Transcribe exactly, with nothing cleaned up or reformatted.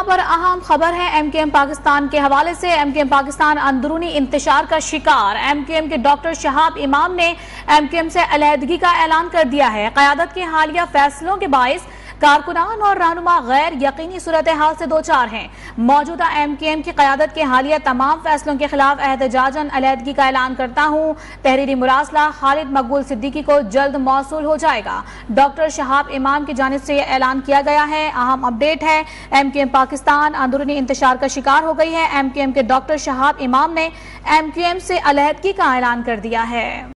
पर अहम खबर है एम के एम पाकिस्तान के हवाले से। एम के एम पाकिस्तान अंदरूनी इंतशार का शिकार। एम के एम के डॉक्टर शहाब इमाम ने एम के एम से अलहदगी का ऐलान कर दिया है। क़यादत के हालिया फैसलों के बाइस कारकुनान और रहनुमा गैर यकीनी सूरत हाल से दो चार हैं। मौजूदा एम के एम की क़यादत के हालिया तमाम फैसलों के खिलाफ एहतजाजन अलहदगी का ऐलान करता हूँ। तहरीरी मुरासला खालिद मकबूल सिद्दीकी को जल्द मौसूल हो जाएगा। डॉक्टर शहाब इमाम की जानिब से यह ऐलान किया गया है। अहम अपडेट है, एम के एम पाकिस्तान अंदरूनी इंतशार का शिकार हो गई है। एम के एम के डॉक्टर शहाब इमाम ने एम के एम से अलहदगी का ऐलान कर दिया है।